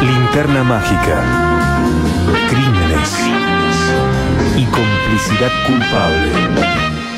Linterna mágica, crímenes y complicidad culpable.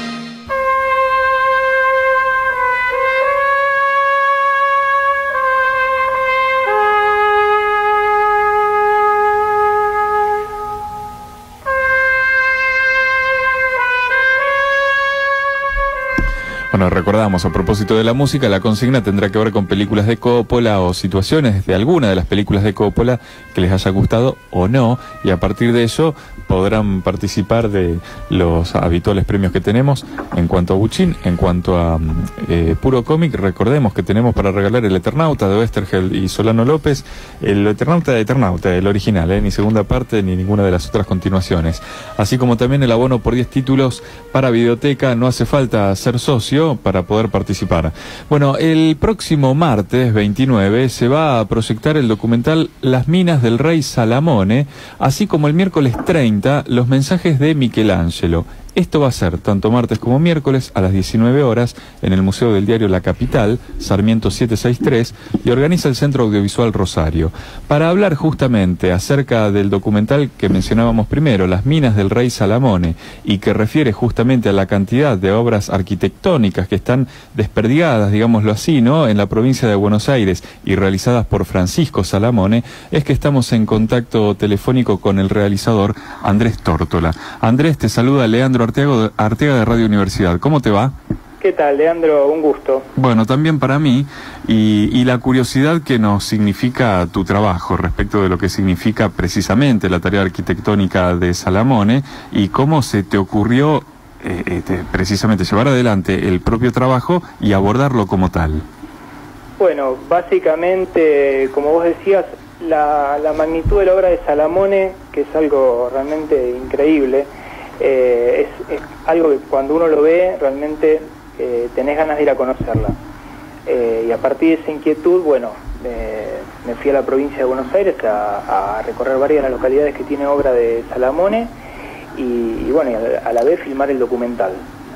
Bueno, recordamos, a propósito de la música, la consigna tendrá que ver con películas de Coppola o situaciones de alguna de las películas de Coppola que les haya gustado o no, y a partir de eso podrán participar de los habituales premios que tenemos en cuanto a Buchin, en cuanto a Puro Cómic. Recordemos que tenemos para regalar El Eternauta de Oesterheld y Solano López, el Eternauta, el original, ni segunda parte ni ninguna de las otras continuaciones, así como también el abono por 10 títulos para Videoteca. No hace falta ser socio para poder participar. Bueno, el próximo martes 29 se va a proyectar el documental Las minas del rey Salamone, así como el miércoles 30 Los mensajes de Michelangelo. Esto va a ser tanto martes como miércoles a las 19 horas en el Museo del Diario La Capital, Sarmiento 763, y organiza el Centro Audiovisual Rosario. Para hablar justamente acerca del documental que mencionábamos primero, Las minas del rey Salamone, y que refiere justamente a la cantidad de obras arquitectónicas que están desperdigadas, digámoslo así, ¿no?, en la provincia de Buenos Aires y realizadas por Francisco Salamone, es que estamos en contacto telefónico con el realizador Andrés Tórtola. Andrés, te saluda Leandro Arteaga de Radio Universidad. ¿Cómo te va? ¿Qué tal, Leandro? Un gusto. Bueno, también para mí, y la curiosidad que nos significa tu trabajo respecto de lo que significa precisamente la tarea arquitectónica de Salamone y cómo se te ocurrió precisamente llevar adelante el propio trabajo y abordarlo como tal. Bueno, básicamente, como vos decías, la magnitud de la obra de Salamone, que es algo realmente increíble, es algo que cuando uno lo ve realmente tenés ganas de ir a conocerla, y a partir de esa inquietud, bueno, me fui a la provincia de Buenos Aires a recorrer varias de las localidades que tiene obra de Salamone y bueno, a la vez filmar el documental.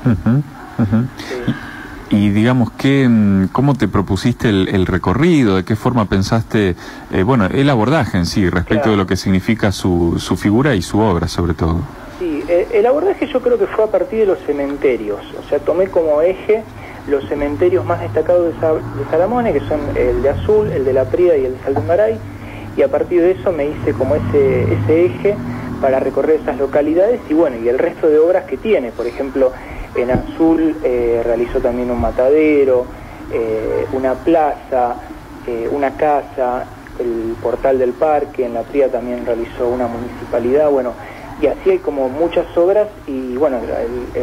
Y digamos, ¿cómo te propusiste el recorrido? ¿De qué forma pensaste, bueno, el abordaje en sí respecto de lo que significa su figura y su obra sobre todo? Sí, el abordaje yo creo que fue a partir de los cementerios, o sea, tomé como eje los cementerios más destacados de Salamone, que son el de Azul, el de La Prida y el de Saldungaray, y a partir de eso me hice como ese eje para recorrer esas localidades y bueno, y el resto de obras que tiene. Por ejemplo, en Azul realizó también un matadero, una plaza, una casa, el portal del parque. En La Prida también realizó una municipalidad, bueno, y así hay como muchas obras y bueno, el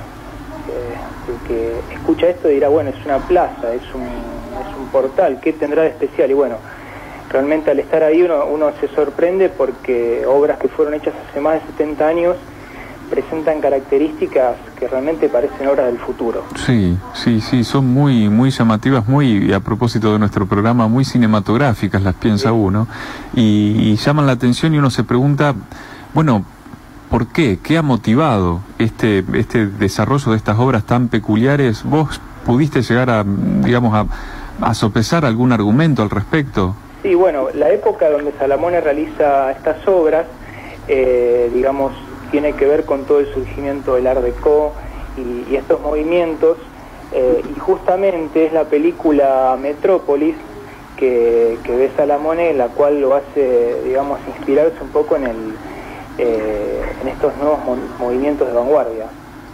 que escucha esto dirá, bueno, es una plaza, es un portal, ¿qué tendrá de especial? Y bueno, realmente al estar ahí uno se sorprende porque obras que fueron hechas hace más de 70 años presentan características que realmente parecen obras del futuro. Sí, son muy llamativas, muy, a propósito de nuestro programa, muy cinematográficas, las piensa uno, y llaman la atención y uno se pregunta, bueno, ¿por qué? ¿Qué ha motivado este desarrollo de estas obras tan peculiares? ¿Vos pudiste llegar a sopesar algún argumento al respecto? Sí, bueno, la época donde Salamone realiza estas obras, digamos, tiene que ver con todo el surgimiento del Art Deco y estos movimientos, y justamente es la película Metrópolis que ve Salamone, la cual lo hace, digamos, inspirarse un poco en estos nuevos movimientos de vanguardia.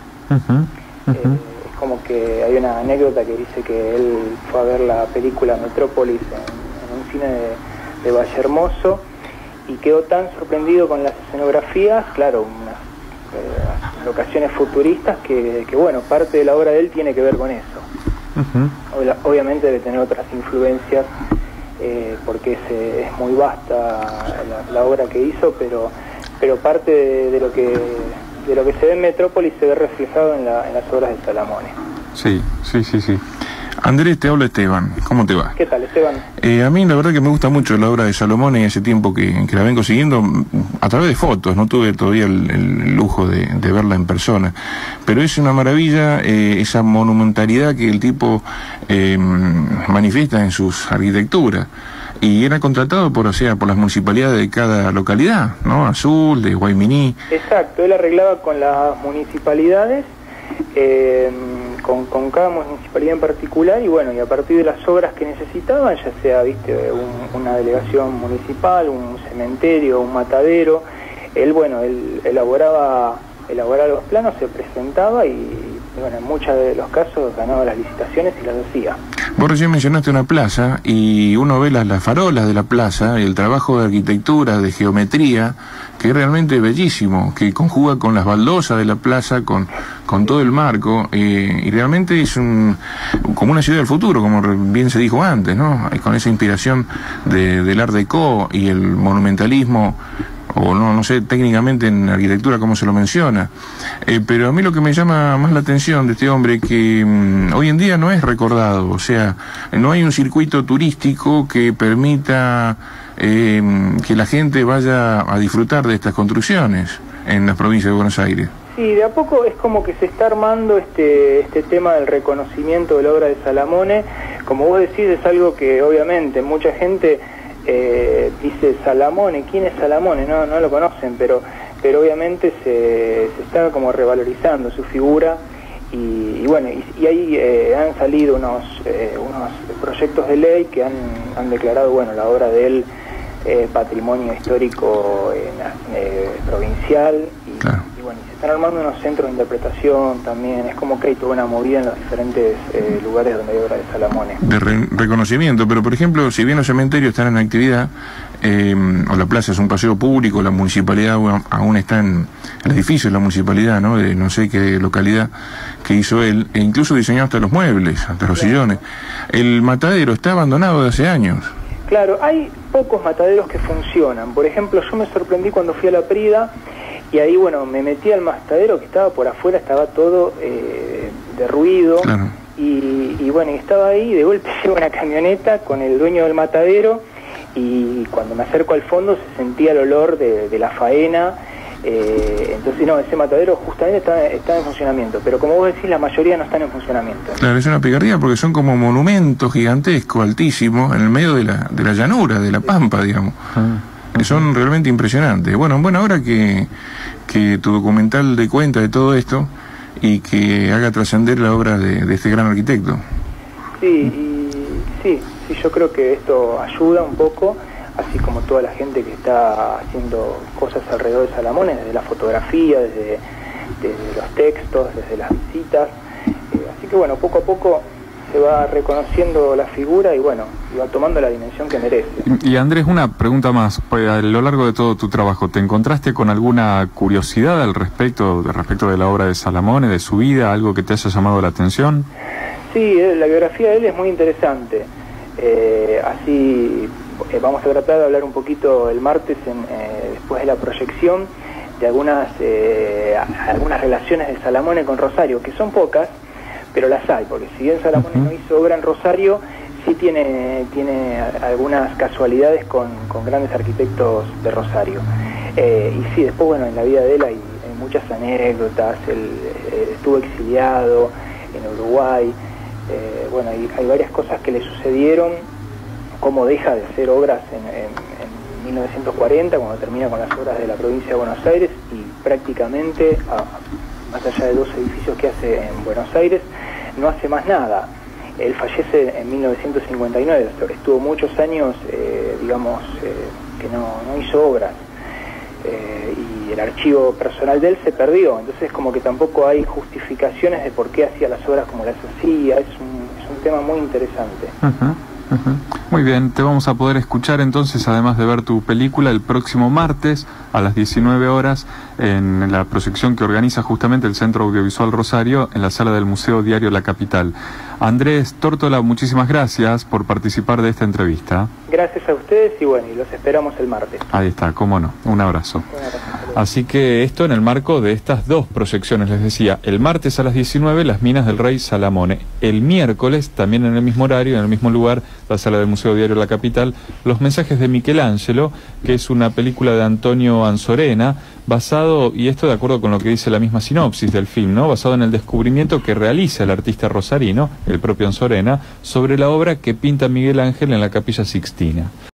Es como que hay una anécdota que dice que él fue a ver la película Metrópolis en un cine de Vallehermoso y quedó tan sorprendido con las escenografías, claro, unas locaciones futuristas, que bueno, parte de la obra de él tiene que ver con eso. Obviamente debe tener otras influencias, porque es muy vasta la obra que hizo, pero parte de lo que se ve en Metrópolis se ve reflejado en las obras de Salamone. Sí. Andrés, te habla Esteban. ¿Cómo te va? ¿Qué tal, Esteban? A mí la verdad que me gusta mucho la obra de Salamone, y hace tiempo que la vengo siguiendo a través de fotos. No tuve todavía el lujo de verla en persona, pero es una maravilla esa monumentalidad que el tipo manifiesta en sus arquitecturas. y era contratado por, o sea, por las municipalidades de cada localidad, ¿no? Azul, de Guayminí. Exacto, él arreglaba con las municipalidades, con cada municipalidad en particular, y bueno, y a partir de las obras que necesitaban, ya sea, viste, una delegación municipal, un cementerio, un matadero, él elaboraba los planos, se presentaba y bueno, en muchos de los casos ganaba las licitaciones y las hacía. Vos recién mencionaste una plaza y uno ve las farolas de la plaza y el trabajo de arquitectura, de geometría, que es realmente bellísimo, que conjuga con las baldosas de la plaza, con todo el marco, y realmente es como una ciudad del futuro, como bien se dijo antes, ¿no? Con esa inspiración del Art Deco y el monumentalismo, o no sé técnicamente en arquitectura cómo se lo menciona, pero a mí lo que me llama más la atención de este hombre que hoy en día no es recordado, o sea, no hay un circuito turístico que permita que la gente vaya a disfrutar de estas construcciones en las provincias de Buenos Aires. Sí, de a poco es como que se está armando este tema del reconocimiento de la obra de Salamone. Como vos decís, es algo que obviamente mucha gente dice Salamone, ¿quién es Salamone? No lo conocen, pero obviamente se está como revalorizando su figura y bueno, y ahí han salido unos proyectos de ley que han declarado, bueno, la obra de él patrimonio histórico provincial Claro. y bueno, se están armando unos centros de interpretación también, es como que hay toda una movida en los diferentes lugares donde hay obra de Salamone. De reconocimiento, pero por ejemplo, si bien los cementerios están en actividad, o la plaza es un paseo público, la municipalidad aún está en el edificio de la municipalidad, ¿no? De no sé qué localidad que hizo él, e incluso diseñó hasta los muebles, hasta los sillones. El matadero está abandonado de hace años. Claro, hay pocos mataderos que funcionan. Por ejemplo, yo me sorprendí cuando fui a La Prida y ahí, bueno, me metí al matadero que estaba por afuera, estaba todo derruido. Claro. Y bueno, y estaba ahí, de golpe llega una camioneta con el dueño del matadero y cuando me acerco al fondo se sentía el olor de la faena. Entonces no, ese matadero justamente está en funcionamiento, pero como vos decís, la mayoría no están en funcionamiento. Claro, es una picardía porque son como monumentos gigantescos, altísimos, en el medio de la llanura, de la pampa, digamos. Que son realmente impresionantes. Bueno, en buena hora que tu documental dé cuenta de todo esto y que haga trascender la obra de este gran arquitecto. Sí, yo creo que esto ayuda un poco, así como toda la gente que está haciendo cosas alrededor de Salamone, desde la fotografía, desde los textos, desde las visitas. Así que bueno, poco a poco se va reconociendo la figura y bueno, y va tomando la dimensión que merece. Y Andrés, una pregunta más. Pues, a lo largo de todo tu trabajo, ¿te encontraste con alguna curiosidad al respecto de la obra de Salamone, de su vida, algo que te haya llamado la atención? Sí, la biografía de él es muy interesante. Así vamos a tratar de hablar un poquito el martes después de la proyección de algunas relaciones de Salamone con Rosario, que son pocas, pero las hay, porque si bien Salamone no hizo obra en Rosario, sí tiene algunas casualidades con grandes arquitectos de Rosario. Y sí, después, bueno, en la vida de él hay muchas anécdotas. Él estuvo exiliado en Uruguay. Bueno, hay varias cosas que le sucedieron, como deja de hacer obras en 1940, cuando termina con las obras de la provincia de Buenos Aires, y prácticamente, más allá de 2 edificios que hace en Buenos Aires, no hace más nada. Él fallece en 1959, estuvo muchos años, que no hizo obras, y el archivo personal de él se perdió, entonces como que tampoco hay justificaciones de por qué hacía las obras como las hacía. Es un tema muy interesante. Muy bien, te vamos a poder escuchar entonces, además de ver tu película, el próximo martes a las 19 horas en la proyección que organiza justamente el Centro Audiovisual Rosario en la sala del Museo Diario La Capital. Andrés Tórtola, muchísimas gracias por participar de esta entrevista. Gracias a ustedes y bueno, y los esperamos el martes. Ahí está, cómo no, un abrazo. Así que esto en el marco de estas 2 proyecciones, les decía, el martes a las 19, Las Minas del Rey Salamone. El miércoles, también en el mismo horario, en el mismo lugar, la sala del Museo Diario La Capital, Los Mensajes de Michelangelo, que es una película de Antonio Anzorena, basado, y esto de acuerdo con lo que dice la misma sinopsis del film, ¿no? Basado en el descubrimiento que realiza el artista rosarino, el propio Anzorena, sobre la obra que pinta Miguel Ángel en la Capilla Sixtina.